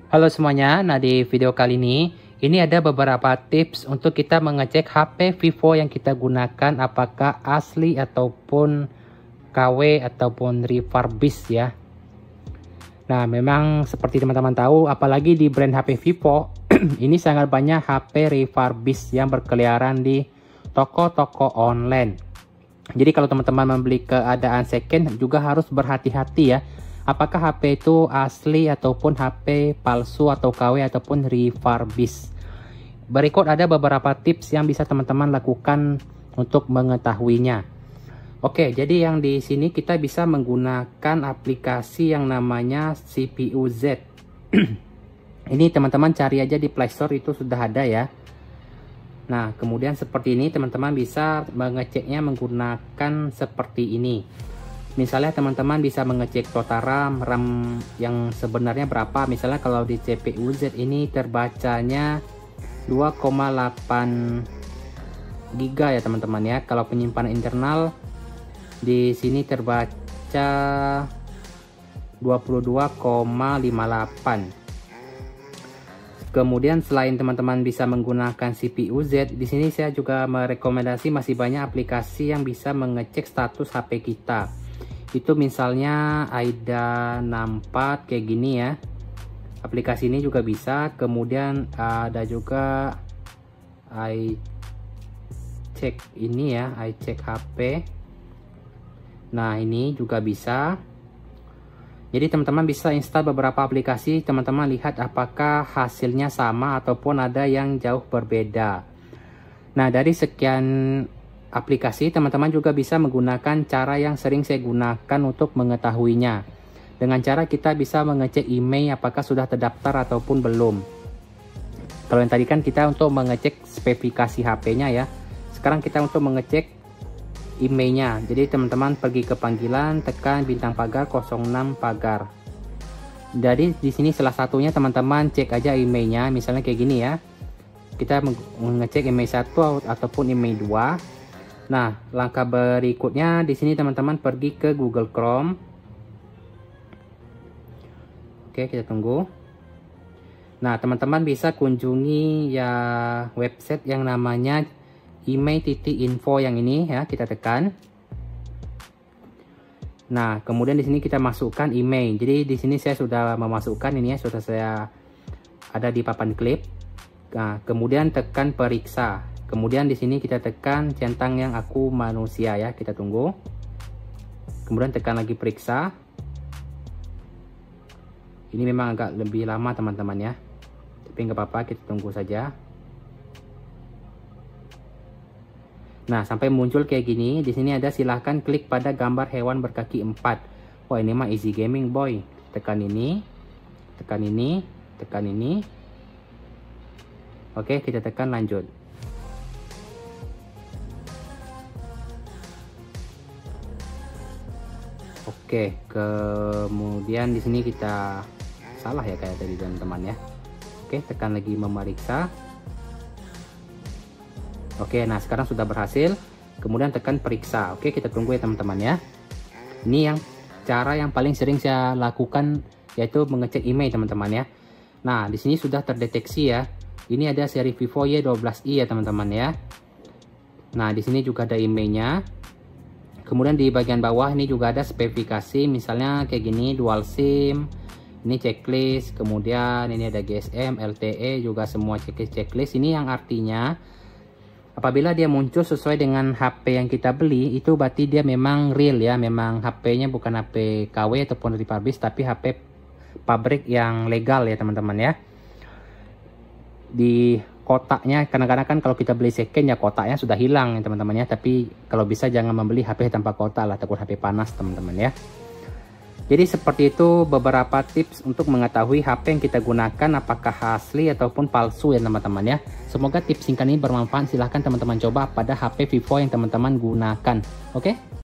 Halo semuanya, nah di video kali ini ada beberapa tips untuk kita mengecek HP Vivo yang kita gunakan apakah asli ataupun KW ataupun refurbished ya. Nah memang seperti teman-teman tahu, apalagi di brand HP Vivo, ini sangat banyak HP refurbished yang berkeliaran di toko-toko online. Jadi kalau teman-teman membeli keadaan second juga harus berhati-hati ya. Apakah HP itu asli ataupun HP palsu atau KW ataupun refurbished. Berikut ada beberapa tips yang bisa teman-teman lakukan untuk mengetahuinya. Oke, jadi yang di sini kita bisa menggunakan aplikasi yang namanya CPU Z. Ini teman-teman cari aja di Play Store, itu sudah ada ya. Nah, kemudian seperti ini teman-teman bisa mengeceknya menggunakan seperti ini. Misalnya teman-teman bisa mengecek total RAM yang sebenarnya berapa. Misalnya kalau di CPU Z ini terbacanya 2,8 GB ya teman-teman ya. Kalau penyimpanan internal di sini terbaca 22,58. Kemudian selain teman-teman bisa menggunakan CPU Z, di sini saya juga merekomendasi masih banyak aplikasi yang bisa mengecek status HP kita. Itu misalnya AIDA 64 kayak gini ya. Aplikasi ini juga bisa. Kemudian ada juga iCheck ini ya, iCheck HP. Nah ini juga bisa. Jadi teman-teman bisa install beberapa aplikasi, teman-teman lihat apakah hasilnya sama ataupun ada yang jauh berbeda. Nah dari sekian aplikasi, teman-teman juga bisa menggunakan cara yang sering saya gunakan untuk mengetahuinya. Dengan cara kita bisa mengecek email apakah sudah terdaftar ataupun belum. Kalau yang tadi kan kita untuk mengecek spesifikasi HP-nya ya. Sekarang kita untuk mengecek emailnya. Jadi teman-teman pergi ke panggilan, tekan bintang pagar 06 pagar. Jadi di sini salah satunya teman-teman cek aja emailnya, misalnya kayak gini ya. Kita mengecek email 1 ataupun email 2. Nah, langkah berikutnya di sini teman-teman pergi ke Google Chrome. Oke, kita tunggu. Nah, teman-teman bisa kunjungi ya website yang namanya email.info yang ini ya, kita tekan. Nah, kemudian di sini kita masukkan email. Jadi di sini saya sudah memasukkan ini ya, sudah saya ada di papan klip. Nah, kemudian tekan periksa. Kemudian di sini kita tekan centang yang aku manusia ya, kita tunggu. Kemudian tekan lagi periksa. Ini memang agak lebih lama teman-teman ya. Tapi nggak apa-apa, kita tunggu saja. Nah, sampai muncul kayak gini. Di sini ada silahkan klik pada gambar hewan berkaki 4. Wah, ini mah easy gaming boy. Tekan ini, tekan ini, tekan ini. Oke, kita tekan lanjut. Oke, kemudian di sini kita salah ya kayak tadi teman-teman ya. Oke, tekan lagi memeriksa. Oke, nah sekarang sudah berhasil. Kemudian tekan periksa. Oke, kita tunggu ya teman-teman ya. Ini yang cara yang paling sering saya lakukan, yaitu mengecek email teman-teman ya. Nah, di sini sudah terdeteksi ya. Ini ada seri Vivo Y12i ya teman-teman ya. Nah, di sini juga ada emailnya. Kemudian di bagian bawah ini juga ada spesifikasi, misalnya kayak gini, dual SIM, ini checklist, kemudian ini ada GSM, LTE, juga semua checklist. Ini yang artinya apabila dia muncul sesuai dengan HP yang kita beli, itu berarti dia memang real ya, memang HP-nya bukan HP KW ataupun refurbished, tapi HP pabrik yang legal ya teman-teman ya. Di kotaknya, kadang-kadang kan kalau kita beli second ya kotaknya sudah hilang ya teman-teman ya. Tapi kalau bisa jangan membeli HP tanpa kotak lah, takut HP panas teman-teman ya. Jadi seperti itu beberapa tips untuk mengetahui HP yang kita gunakan apakah asli ataupun palsu ya teman-teman ya. Semoga tips singkat ini bermanfaat. Silahkan teman-teman coba pada HP Vivo yang teman-teman gunakan. Oke.